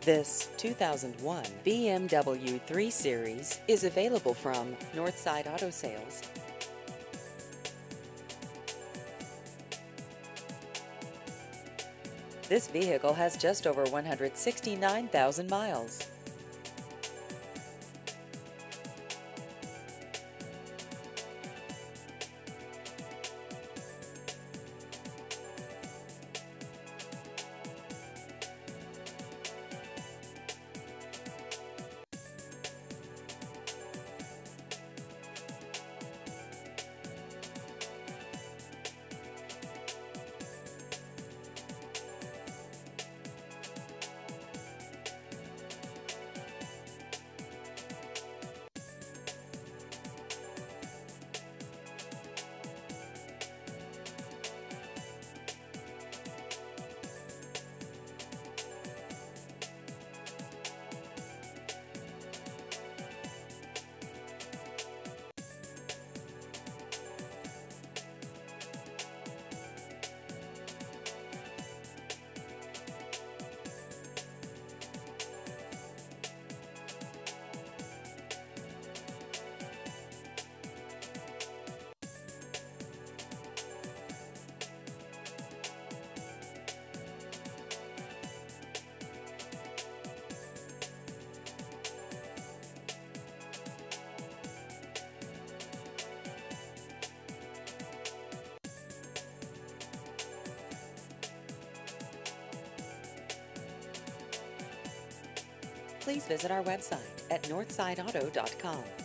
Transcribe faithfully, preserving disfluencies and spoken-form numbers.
This two thousand one B M W three Series is available from Northside Auto Sales. This vehicle has just over one hundred sixty-nine thousand miles. Please visit our website at northside auto dot com.